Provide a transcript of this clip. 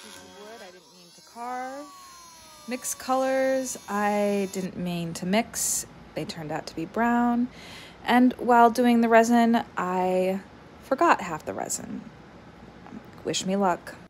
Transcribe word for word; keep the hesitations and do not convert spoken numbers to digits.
pieces of wood I didn't mean to carve. Mix colors I didn't mean to mix. They turned out to be brown. And while doing the resin, I forgot half the resin. Wish me luck.